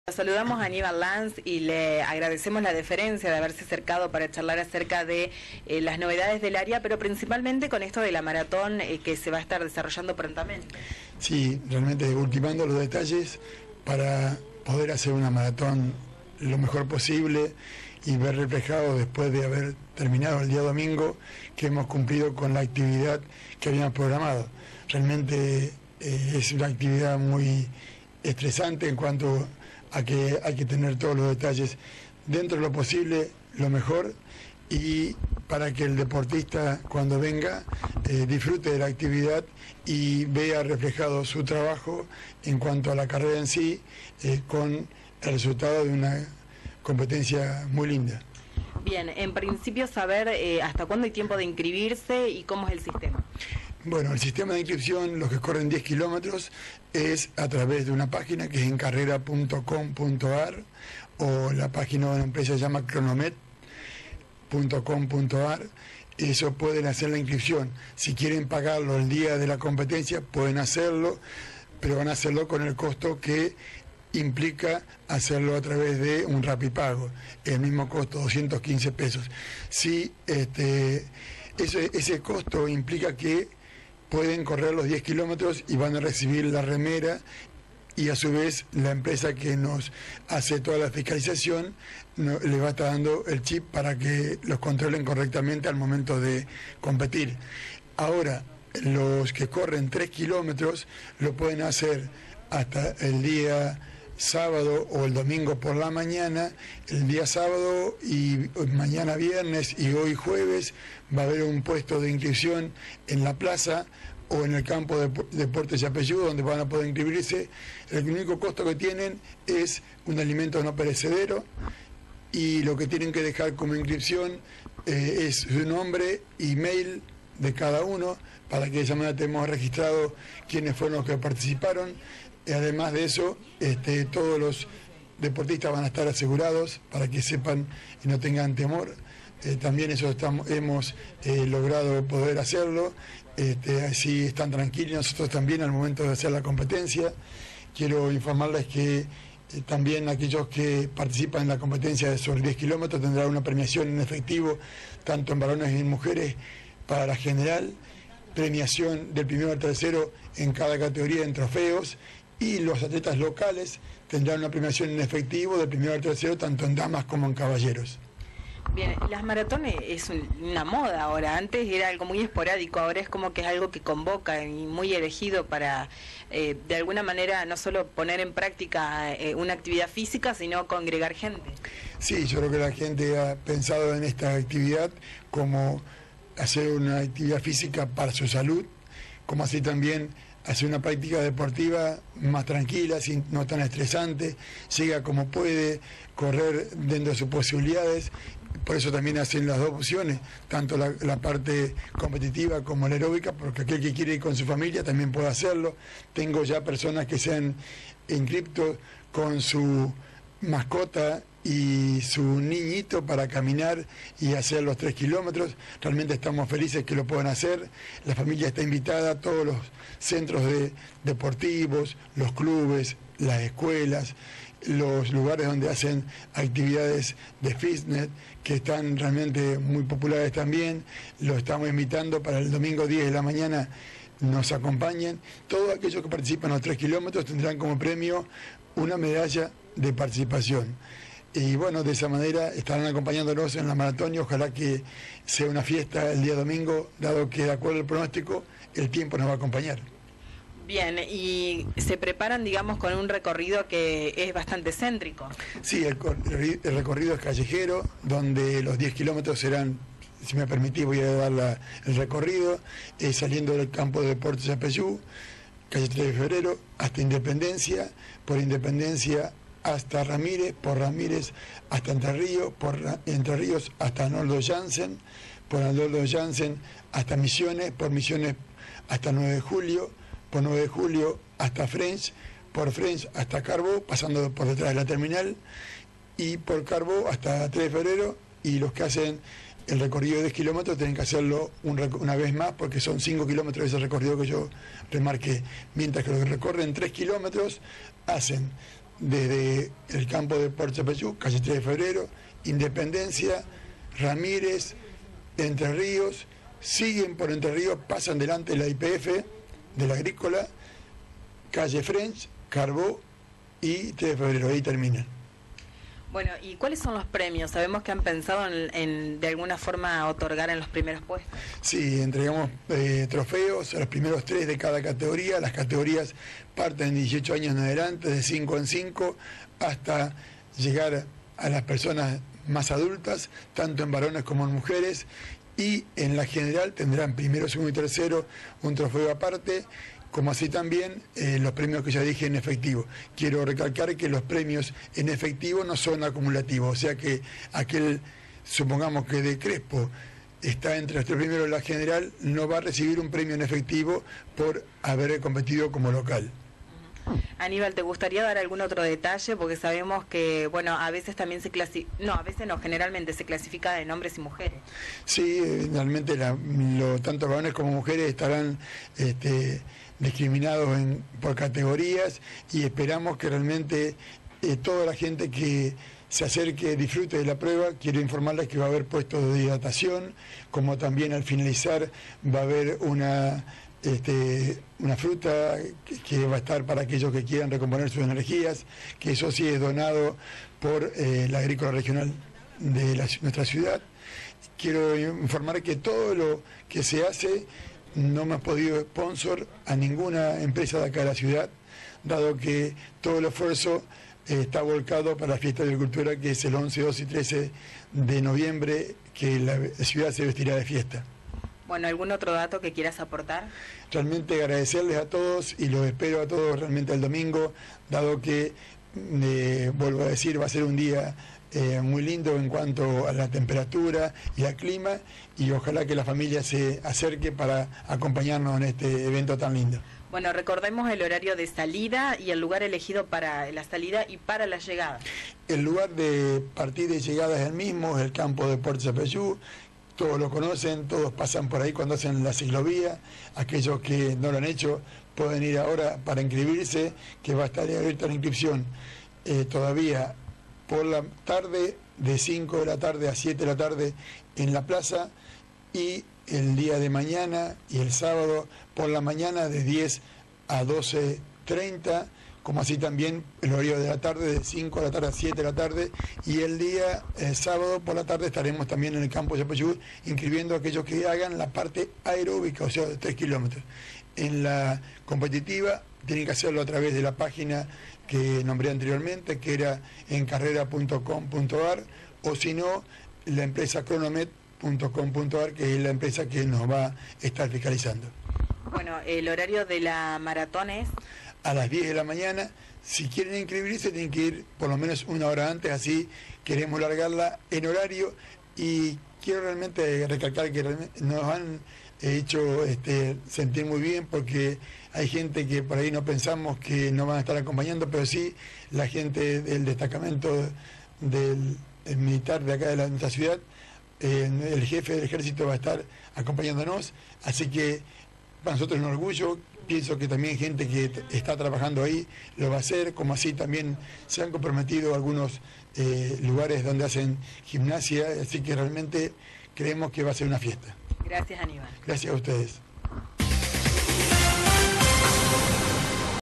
Saludamos a Aníbal Lanz y le agradecemos la deferencia de haberse acercado para charlar acerca de las novedades del área, pero principalmente con esto de la maratón que se va a estar desarrollando prontamente. Sí, realmente ultimando los detalles para poder hacer una maratón lo mejor posible y ver reflejado después de haber terminado el día domingo que hemos cumplido con la actividad que habíamos programado. Realmente es una actividad muy estresante en cuanto a que hay que tener todos los detalles dentro de lo posible, lo mejor, y para que el deportista cuando venga disfrute de la actividad y vea reflejado su trabajo en cuanto a la carrera en sí, con el resultado de una competencia muy linda. Bien, en principio saber hasta cuándo hay tiempo de inscribirse y cómo es el sistema. Bueno, el sistema de inscripción, los que corren 10 kilómetros, es a través de una página que es encarrera.com.ar o la página de una empresa se llama cronomet.com.ar. Eso pueden hacer la inscripción. Si quieren pagarlo el día de la competencia, pueden hacerlo, pero van a hacerlo con el costo que implica hacerlo a través de un Rapipago. El mismo costo, 215 pesos. Sí, ese costo implica que pueden correr los 10 kilómetros y van a recibir la remera, y a su vez la empresa que nos hace toda la fiscalización le va a estar dando el chip para que los controlen correctamente al momento de competir. Ahora, los que corren 3 kilómetros lo pueden hacer hasta el día sábado o el domingo por la mañana. El día sábado y mañana viernes y hoy jueves va a haber un puesto de inscripción en la plaza o en el campo de Deportes Yapeyú, donde van a poder inscribirse. El único costo que tienen es un alimento no perecedero, y lo que tienen que dejar como inscripción es su nombre, email de cada uno, para que de esa manera tenemos registrado quiénes fueron los que participaron. Y además de eso, todos los deportistas van a estar asegurados para que sepan y no tengan temor. También eso hemos logrado poder hacerlo, así están tranquilos, nosotros también al momento de hacer la competencia. Quiero informarles que también aquellos que participan en la competencia de sobre 10 kilómetros tendrán una premiación en efectivo, tanto en varones y en mujeres, para la general, premiación del primero al tercero en cada categoría en trofeos, y los atletas locales tendrán una premiación en efectivo del primero al tercero, tanto en damas como en caballeros. Bien, las maratones es una moda ahora. Antes era algo muy esporádico, ahora es como que es algo que convoca y muy elegido para, de alguna manera, no solo poner en práctica una actividad física, sino congregar gente. Sí, yo creo que la gente ha pensado en esta actividad como hacer una actividad física para su salud, como así también hacer una práctica deportiva más tranquila, no tan estresante, llega como puede, correr dentro de sus posibilidades. Por eso también hacen las dos opciones, tanto la parte competitiva como la aeróbica, porque aquel que quiere ir con su familia también puede hacerlo. Tengo ya personas que se han inscrito con su mascota y su niñito para caminar y hacer los 3 kilómetros. Realmente estamos felices que lo puedan hacer. La familia está invitada, todos los centros deportivos, los clubes, las escuelas, los lugares donde hacen actividades de fitness, que están realmente muy populares también. Los estamos invitando para el domingo 10 de la mañana, nos acompañen. Todos aquellos que participan en los 3 kilómetros tendrán como premio una medalla de participación. Y bueno, de esa manera estarán acompañándonos en la maratón, y ojalá que sea una fiesta el día domingo, dado que de acuerdo al pronóstico el tiempo nos va a acompañar. Bien, y se preparan, digamos, con un recorrido que es bastante céntrico. Sí, el recorrido es callejero, donde los 10 kilómetros serán, si me permitís voy a dar el recorrido, saliendo del campo de Deportes Yapeyú, calle 3 de Febrero, hasta Independencia, por Independencia hasta Ramírez, por Ramírez hasta Entre Ríos, por Entre Ríos hasta Arnoldo Janssen, por Arnoldo Janssen hasta Misiones, por Misiones hasta 9 de Julio, por 9 de Julio hasta French, por French hasta Carbó, pasando por detrás de la terminal, y por Carbó hasta 3 de Febrero, y los que hacen el recorrido de 10 kilómetros tienen que hacerlo una vez más, porque son 5 kilómetros de ese recorrido que yo remarqué, mientras que los que recorren 3 kilómetros hacen desde el campo de Puerto Zapallú, calle 3 de Febrero, Independencia, Ramírez, Entre Ríos, siguen por Entre Ríos, pasan delante de la YPF, de la Agrícola, calle French, Carbó y 3 de Febrero, ahí terminan. Bueno, ¿y cuáles son los premios? Sabemos que han pensado de alguna forma otorgar en los primeros puestos. Sí, entregamos trofeos a los primeros 3 de cada categoría. Las categorías parten de 18 años en adelante, de 5 en 5, hasta llegar a las personas más adultas, tanto en varones como en mujeres. Y en la general tendrán primero, segundo y tercero un trofeo aparte, como así también los premios que ya dije en efectivo. Quiero recalcar que los premios en efectivo no son acumulativos, o sea que supongamos que de Crespo está entre los 3 primeros de la general, no va a recibir un premio en efectivo por haber competido como local. Aníbal, ¿te gustaría dar algún otro detalle? Porque sabemos que, bueno, a veces también generalmente se clasifica en hombres y mujeres. Sí, realmente tanto varones como mujeres estarán discriminados por categorías, y esperamos que realmente toda la gente que se acerque, disfrute de la prueba. Quiero informarles que va a haber puestos de hidratación, como también al finalizar va a haber una fruta que va a estar para aquellos que quieran recomponer sus energías, que eso sí es donado por la Agrícola Regional de nuestra ciudad. Quiero informar que todo lo que se hace no me ha podido sponsor a ninguna empresa de acá de la ciudad, dado que todo el esfuerzo está volcado para la fiesta de agricultura, que es el 11, 12 y 13 de noviembre, que la ciudad se vestirá de fiesta. Bueno, ¿algún otro dato que quieras aportar? Realmente agradecerles a todos y los espero a todos realmente el domingo, dado que, vuelvo a decir, va a ser un día muy lindo en cuanto a la temperatura y al clima, y ojalá que la familia se acerque para acompañarnos en este evento tan lindo. Bueno, recordemos el horario de salida y el lugar elegido para la salida y para la llegada. El lugar de partida y llegada es el mismo, es el campo de Puerto Zapallú. Todos lo conocen, todos pasan por ahí cuando hacen la ciclovía. Aquellos que no lo han hecho pueden ir ahora para inscribirse, que va a estar abierta la inscripción todavía por la tarde, de 5 de la tarde a 7 de la tarde en la plaza, y el día de mañana y el sábado por la mañana de 10 a 12:30, como así también el horario de la tarde de 5 de la tarde a 7 de la tarde, y el sábado por la tarde estaremos también en el campo de Zapallú inscribiendo a aquellos que hagan la parte aeróbica, o sea, de 3 kilómetros. En la competitiva tienen que hacerlo a través de la página que nombré anteriormente, que era en carrera.com.ar, o si no, la empresa cronomet.com.ar, que es la empresa que nos va a estar fiscalizando. Bueno, el horario de la maratón es a las 10 de la mañana. Si quieren inscribirse tienen que ir por lo menos una hora antes, así queremos largarla en horario. Y quiero realmente recalcar que nos han hecho sentir muy bien, porque hay gente que por ahí no pensamos que nos van a estar acompañando, pero sí la gente del destacamento del militar de acá de nuestra ciudad. El jefe del ejército va a estar acompañándonos, así que para nosotros es un orgullo. Pienso que también gente que está trabajando ahí lo va a hacer, como así también se han comprometido algunos lugares donde hacen gimnasia, así que realmente creemos que va a ser una fiesta. Gracias, Aníbal. Gracias a ustedes.